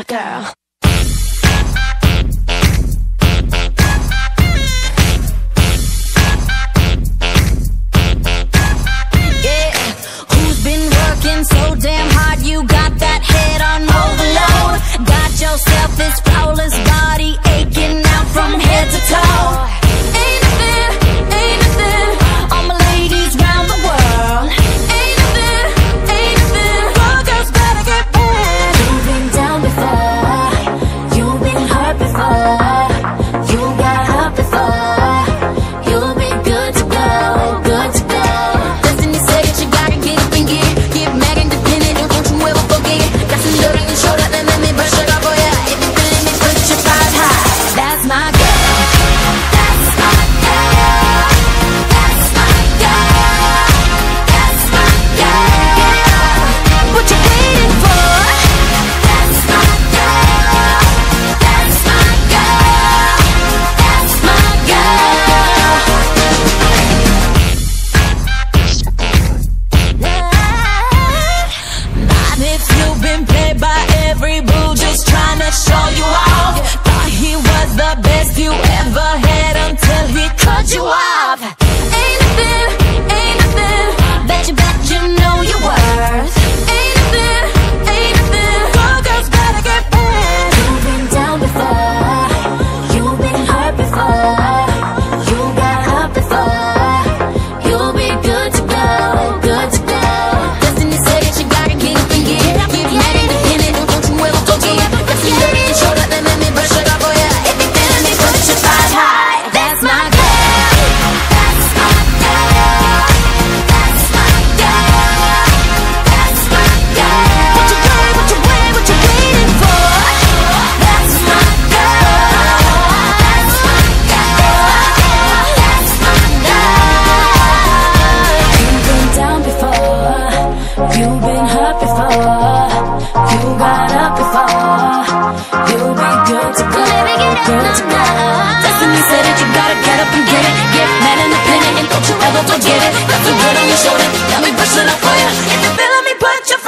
girl. So damn hard, you got that head on overload. Got yourself this flawless body aching out from head to toe. Ain't nothing, all my ladies round the world. Ain't nothing, all girls better get bad. You've been down before, you've been hurt before, you got hurt before. You'll be good to go, good to go. Destiny said that you gotta get up and get it. Get mad independent, don't you ever forget it. Got some dirt on your shoulder, then let me brush it off for ya. If you feeling me, put your thighs high. That's my girl, that's my girl, that's my girl, that's my girl. What you waiting for? That's my girl, that's my girl, that's my girl. Not if you've been played by every boo, just trying to show you off. Thought he was the best you ever had until he cut you off. Ain't nothing that you know you're worth. Ain't nothing, all girls better get bad. You've been down before, you've been hurt before, you got hurt before. You'll be good to go, good to go. Destiny said that you gotta get up and get it. Get mad independent, don't you ever forget it. Got some dirt on your shoulder, then let me brush it off for ya. If you feeling me, put your thighs high. That's my girl, that's my girl, that's my girl, that's my girl. What you waiting for? That's my girl, that's my girl, that's my girl. You've been down before, you've been hurt before, you got up before. You'll be good to go, good to go. Destiny said that you gotta get up and get it. Get mad independent and don't you ever forget it. Got some dirt on your shoulder, let me brush it off for ya. If you feeling me, put your